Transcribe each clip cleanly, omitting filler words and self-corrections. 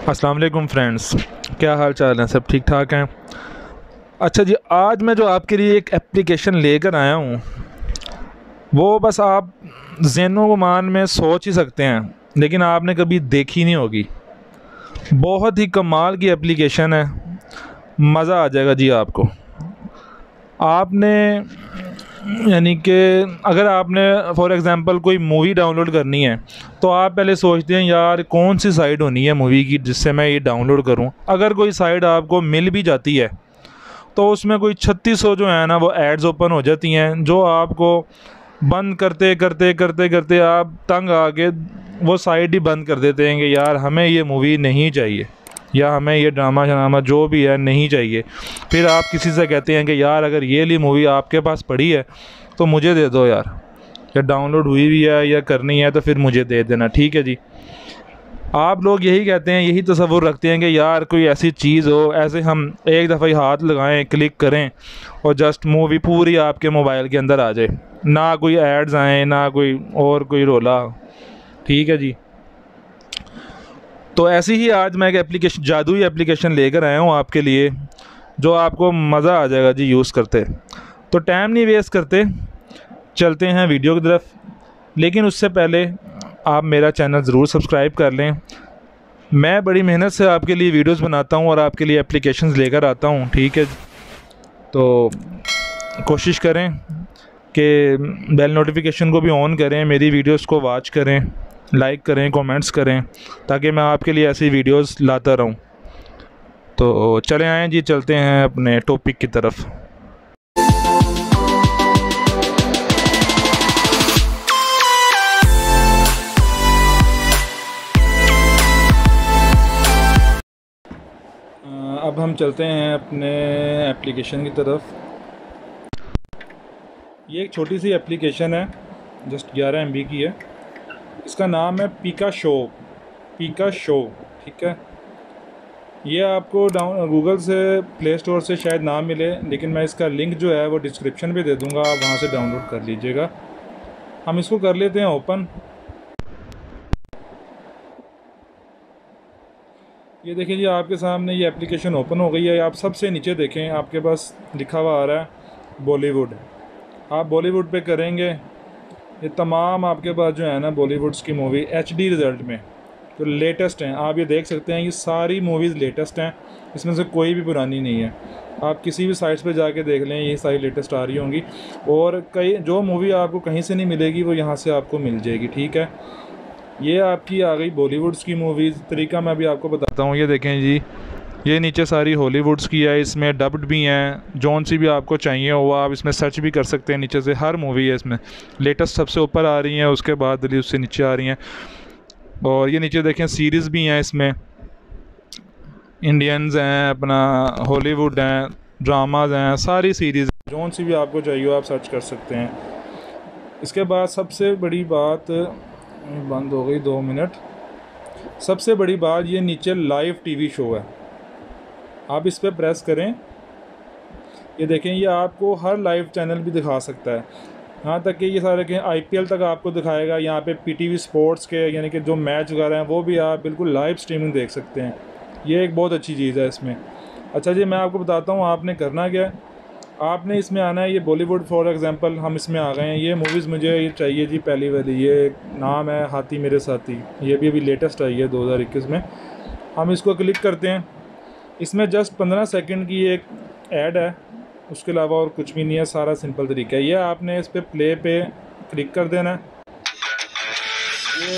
अस्सलाम वालेकुम फ्रेंड्स, क्या हाल चाल है? सब ठीक ठाक हैं? अच्छा जी, आज मैं जो आपके लिए एक एप्लीकेशन लेकर आया हूँ वो बस आप ज़हनो गुमान में सोच ही सकते हैं, लेकिन आपने कभी देखी नहीं होगी। बहुत ही कमाल की एप्लीकेशन है, मज़ा आ जाएगा जी आपको। आपने यानी कि अगर आपने फॉर एग्ज़ाम्पल कोई मूवी डाउनलोड करनी है तो आप पहले सोचते हैं यार कौन सी साइट होनी है मूवी की जिससे मैं ये डाउनलोड करूं। अगर कोई साइट आपको मिल भी जाती है तो उसमें कोई 3600 जो है ना वो एड्स ओपन हो जाती हैं, जो आपको बंद करते करते करते करते आप तंग आके वो साइट ही बंद कर देते हैं कि यार हमें ये मूवी नहीं चाहिए या हमें ये ड्रामा शरामा जो भी है नहीं चाहिए। फिर आप किसी से कहते हैं कि यार अगर ये ली मूवी आपके पास पड़ी है तो मुझे दे दो यार, या डाउनलोड हुई भी है या करनी है तो फिर मुझे दे देना, ठीक है जी। आप लोग यही कहते हैं, यही तसव्वुर रखते हैं कि यार कोई ऐसी चीज़ हो, ऐसे हम एक दफ़ा ही हाथ लगाएं, क्लिक करें और जस्ट मूवी पूरी आपके मोबाइल के अंदर आ जाए, ना कोई एड्स आएँ ना कोई और कोई रोला, ठीक है जी। तो ऐसी ही आज मैं एक एप्लीकेशन, जादुई एप्लीकेशन लेकर आया हूँ आपके लिए, जो आपको मज़ा आ जाएगा जी यूज़ करते। तो टाइम नहीं वेस्ट करते, चलते हैं वीडियो की तरफ। लेकिन उससे पहले आप मेरा चैनल ज़रूर सब्सक्राइब कर लें। मैं बड़ी मेहनत से आपके लिए वीडियोस बनाता हूँ और आपके लिए एप्लीकेशंस लेकर आता हूँ, ठीक है। तो कोशिश करें कि बेल नोटिफिकेशन को भी ऑन करें, मेरी वीडियोस को वॉच करें, लाइक करें, कमेंट्स करें, ताकि मैं आपके लिए ऐसी वीडियोस लाता रहूं। तो चले आएँ जी, चलते हैं अपने टॉपिक की तरफ। अब हम चलते हैं अपने एप्लीकेशन की तरफ। ये एक छोटी सी एप्लीकेशन है, जस्ट 11 MB की है। इसका नाम है पिकाशो, ठीक है। ये आपको गूगल से, प्ले स्टोर से शायद ना मिले, लेकिन मैं इसका लिंक जो है वो डिस्क्रिप्शन पे दे दूँगा, आप वहाँ से डाउनलोड कर लीजिएगा। हम इसको कर लेते हैं ओपन। ये देखिए जी, आपके सामने ये एप्लीकेशन ओपन हो गई है। आप सबसे नीचे देखें, आपके पास लिखा हुआ आ रहा है बॉलीवुड। आप बॉलीवुड पे करेंगे, ये तमाम आपके पास जो है ना बॉलीवुड्स की मूवी HD रिज़ल्ट में जो लेटेस्ट हैं, आप ये देख सकते हैं। ये सारी मूवीज़ लेटेस्ट हैं, इसमें से कोई भी पुरानी नहीं है। आप किसी भी साइट्स पे जाके देख लें, ये सारी लेटेस्ट आ रही होंगी। और कई जो मूवी आपको कहीं से नहीं मिलेगी वो यहाँ से आपको मिल जाएगी, ठीक है। ये आपकी आ गई बॉलीवुड्स की मूवीज़। तरीका मैं अभी आपको बताता हूँ। ये देखें जी, ये नीचे सारी हॉलीवुड्स की है, इसमें डब्ड भी हैं। जौन सी भी आपको चाहिए हो आप इसमें सर्च भी कर सकते हैं, नीचे से हर मूवी है इसमें। लेटेस्ट सबसे ऊपर आ रही हैं, उसके बाद दिल्ली उससे नीचे आ रही हैं। और ये नीचे देखें सीरीज़ भी हैं, इसमें इंडियंस हैं, अपना हॉलीवुड हैं, ड्रामाज हैं, सारी सीरीज़ जौन सी भी आपको चाहिए हो आप सर्च कर सकते हैं। इसके बाद सबसे बड़ी बात, बंद हो गई 2 मिनट। सबसे बड़ी बात, ये नीचे लाइव TV शो है, आप इस पर प्रेस करें। ये देखें, ये आपको हर लाइव चैनल भी दिखा सकता है, यहाँ तक कि ये सारे के IPL तक आपको दिखाएगा। यहाँ पे PTV स्पोर्ट्स के यानी कि जो मैच वगैरह हैं वो भी आप बिल्कुल लाइव स्ट्रीमिंग देख सकते हैं। ये एक बहुत अच्छी चीज़ है इसमें। अच्छा जी, मैं आपको बताता हूँ आपने करना क्या है। आपने इसमें आना है, ये बॉलीवुड फॉर एग्ज़ाम्पल हम इसमें आ गए हैं। ये मूवीज़ मुझे ये चाहिए जी, पहली वाली, ये नाम है हाथी मेरे साथी। ये भी अभी लेटेस्ट आई है 2021 में। हम इसको क्लिक करते हैं। इसमें जस्ट 15 सेकंड की एक ऐड है, उसके अलावा और कुछ भी नहीं है। सारा सिंपल तरीका है। ये आपने इस पर प्ले पे क्लिक कर देना है। ये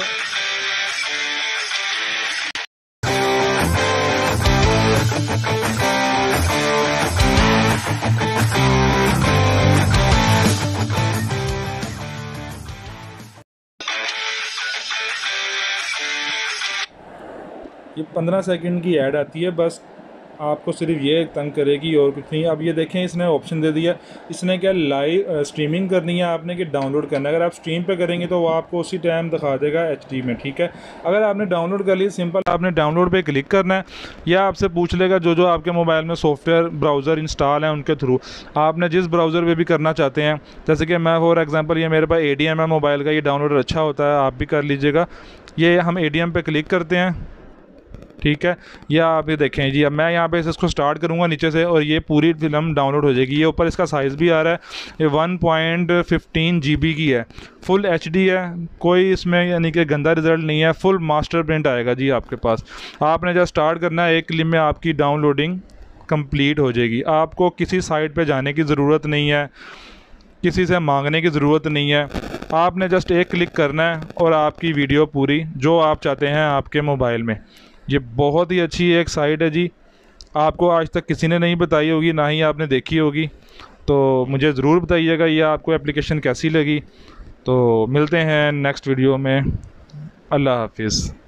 ये 15 सेकंड की ऐड आती है, बस आपको सिर्फ ये तंग करेगी और कुछ नहीं। अब ये देखें, इसने ऑप्शन दे दिया। इसने क्या लाइव स्ट्रीमिंग करनी है आपने कि डाउनलोड करना है। अगर आप स्ट्रीम पे करेंगे तो वो आपको उसी टाइम दिखा देगा HD में, ठीक है। अगर आपने डाउनलोड कर ली, सिंपल आपने डाउनलोड पे क्लिक करना है। या आपसे पूछ लेगा जो जो आपके मोबाइल में सॉफ्टवेयर ब्राउज़र इंस्टॉल है उनके थ्रू आपने जिस ब्राउज़र पर भी करना चाहते हैं। जैसे कि मैं फॉर एग्ज़ाम्पल, ये मेरे पास ADM है मोबाइल का, ये डाउनलोड अच्छा होता है, आप भी कर लीजिएगा। ये हम ADM पर क्लिक करते हैं। ठीक है। या आप ये देखें जी, अब मैं यहाँ पे इसको स्टार्ट करूँगा नीचे से और ये पूरी फिल्म डाउनलोड हो जाएगी। ये ऊपर इसका साइज़ भी आ रहा है, ये 1.15 GB की है, फुल HD है, कोई इसमें यानी कि गंदा रिज़ल्ट नहीं है, फुल मास्टर प्रिंट आएगा जी आपके पास। आपने जब स्टार्ट करना है, 1 क्लिक में आपकी डाउनलोडिंग कंप्लीट हो जाएगी। आपको किसी साइट पे जाने की ज़रूरत नहीं है, किसी से मांगने की ज़रूरत नहीं है, आपने जस्ट 1 क्लिक करना है और आपकी वीडियो पूरी जो आप चाहते हैं आपके मोबाइल में। ये बहुत ही अच्छी एक साइट है जी, आपको आज तक किसी ने नहीं बताई होगी, ना ही आपने देखी होगी। तो मुझे ज़रूर बताइएगा ये आपको एप्लीकेशन कैसी लगी। तो मिलते हैं नेक्स्ट वीडियो में। अल्लाह हाफिज़।